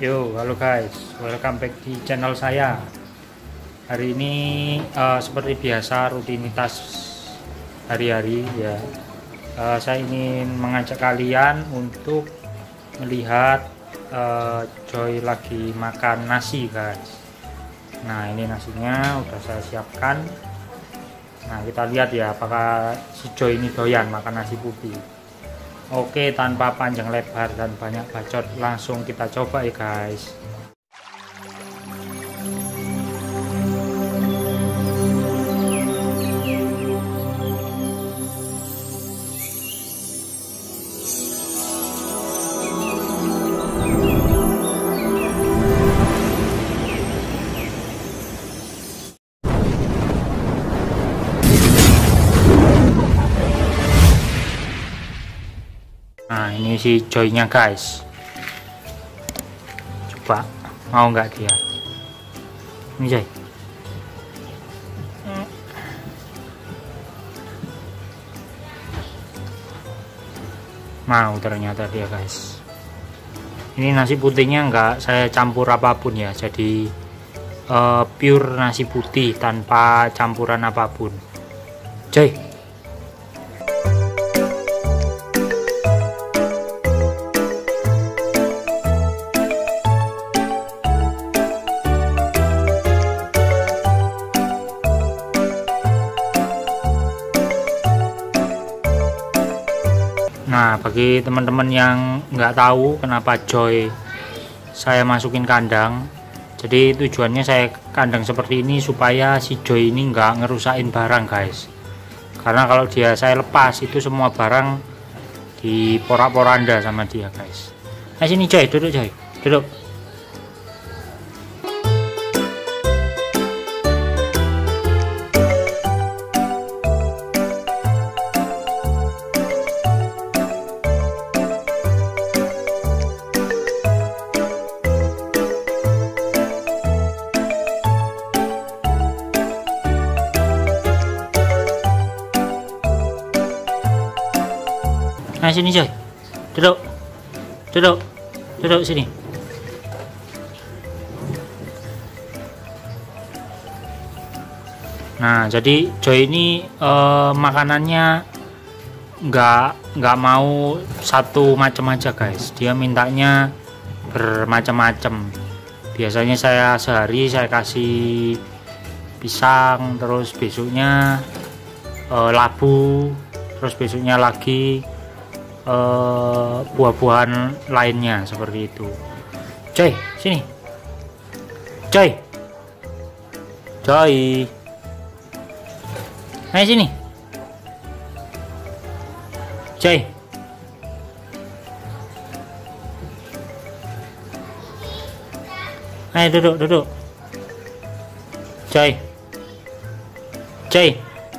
Yo, halo guys, welcome back di channel saya. Hari ini seperti biasa rutinitas hari-hari ya. Saya ingin mengajak kalian untuk melihat Joy lagi makan nasi guys. Nah ini nasinya udah saya siapkan. Nah kita lihat ya apakah si Joy ini doyan makan nasi putih. Oke, tanpa panjang lebar dan banyak bacot, langsung kita coba ya guys. Nah ini si Joy-nya guys, coba mau nggak dia ini Joy? Mau ternyata dia guys. Ini nasi putihnya nggak saya campur apapun ya, jadi pure nasi putih tanpa campuran apapun. Joy, nah bagi teman-teman yang nggak tahu kenapa Joy saya masukin kandang, jadi tujuannya saya kandang seperti ini supaya si Joy ini nggak ngerusakin barang guys, karena kalau dia saya lepas itu semua barang diporak-poranda sama dia guys. Nah sini Joy, duduk Joy, duduk. Nah sini Joy, duduk, duduk, duduk sini. Nah jadi Joy ini makanannya nggak mau satu macam aja guys, dia mintanya bermacam-macam. Biasanya saya sehari saya kasih pisang, terus besoknya labu, terus besoknya lagi buah-buahan lainnya seperti itu. Joy, sini. Joy. Joy. Ayo sini. Joy. Ayo duduk, duduk. Joy. Joy.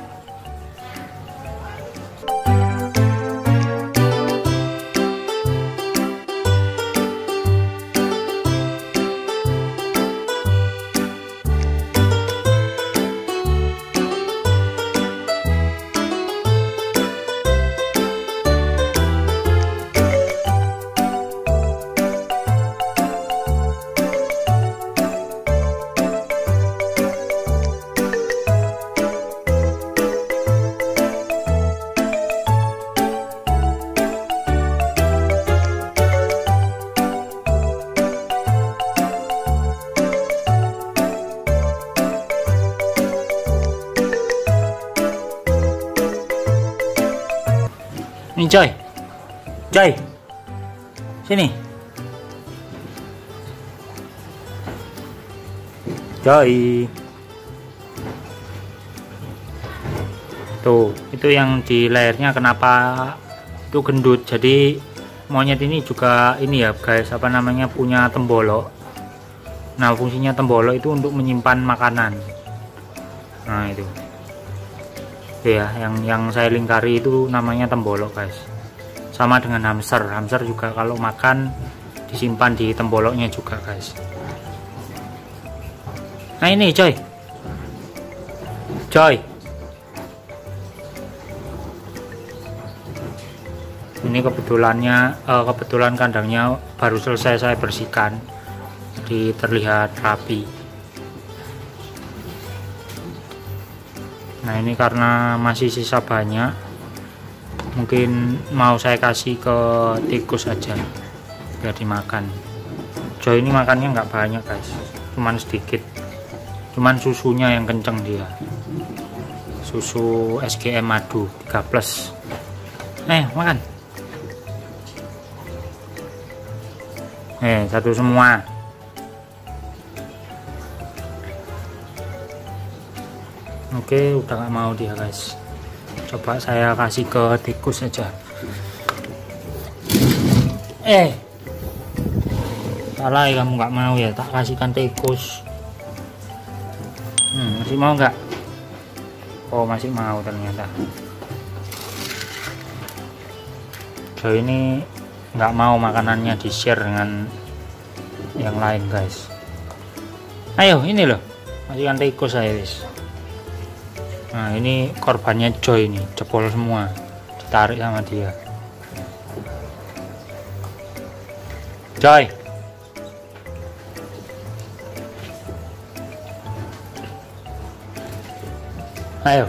Ini Joy, Joy, sini, Joy. Tuh, itu yang di lehernya kenapa itu gendut. Jadi monyet ini juga ini ya guys, apa namanya, punya tembolok. Nah fungsinya tembolok itu untuk menyimpan makanan. Nah itu ya yang saya lingkari itu namanya tembolok guys, sama dengan hamster juga kalau makan disimpan di temboloknya juga guys. Nah ini Joy, Joy, ini kebetulan kandangnya baru selesai saya bersihkan. jadi terlihat rapi. Nah ini karena masih sisa banyak, mungkin mau saya kasih ke tikus aja biar dimakan. Joy ini makannya nggak banyak guys, cuman sedikit, cuman susunya yang kenceng dia, susu SGM madu 3+. Makan. Satu semua. Oke, udah gak mau dia guys. Coba saya kasih ke tikus aja. Salah ya, kamu nggak mau ya, tak kasihkan tikus. Masih mau nggak? Oh masih mau ternyata. Joy ini nggak mau makanannya di share dengan yang lain guys. Ayo ini loh, kasihkan tikus saya guys. Nah ini korbannya Joy ini, jebol semua, ditarik sama dia. Joy, ayo.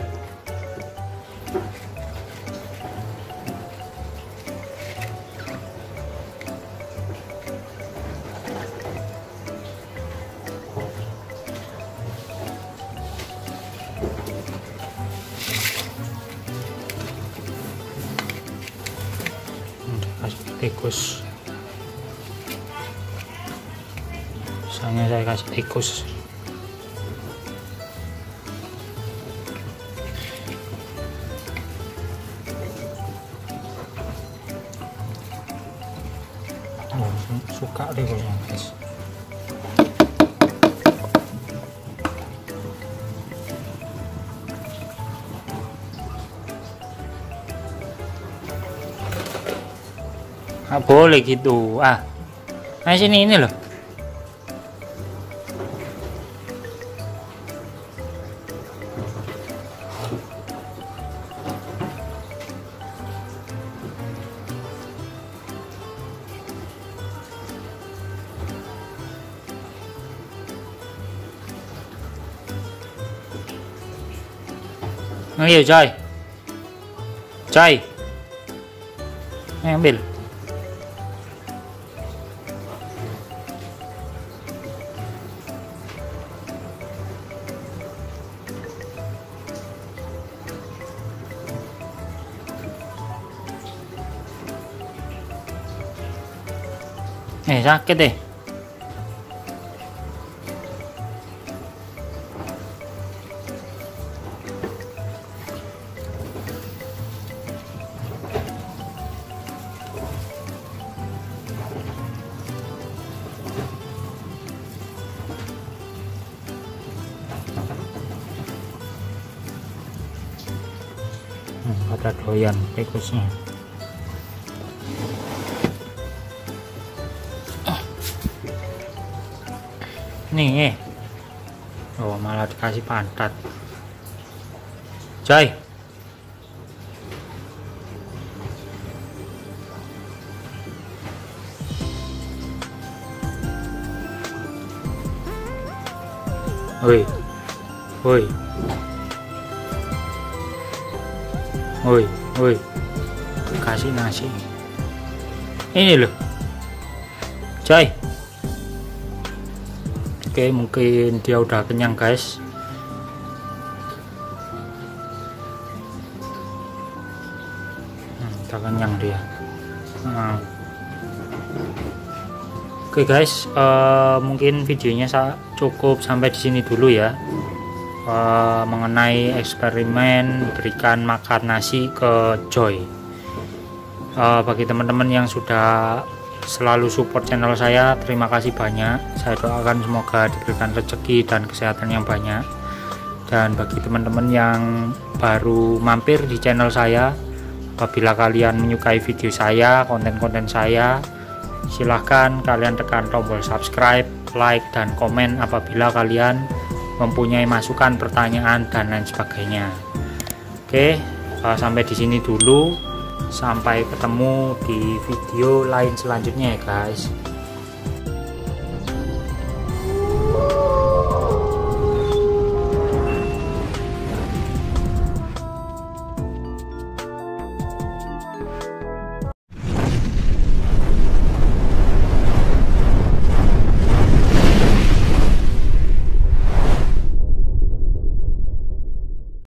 Kasih tikus, misalnya saya kasih tikus. Suka tikusnya guys. Nggak boleh gitu. Nah sini ini loh. Ayo Joy, Joy, ambil. Sakit deh. Pada doyan tikusnya. Nih, oh malah dikasih pantat. Joy, woi, woi, woi, woi, kasih nasi. Ini loh, Joy. Oke, mungkin dia udah kenyang guys. Udah kenyang dia. Oke guys, mungkin videonya cukup sampai di sini dulu ya. Mengenai eksperimen berikan makan nasi ke Joy. Bagi teman-teman yang sudah selalu support channel saya, terima kasih banyak. Saya doakan semoga diberikan rezeki dan kesehatan yang banyak. Dan bagi teman-teman yang baru mampir di channel saya, apabila kalian menyukai video saya, konten-konten saya, silahkan kalian tekan tombol subscribe, like, dan komen apabila kalian mempunyai masukan, pertanyaan, dan lain sebagainya. Oke, sampai di sini dulu. Sampai ketemu di video lain selanjutnya ya guys.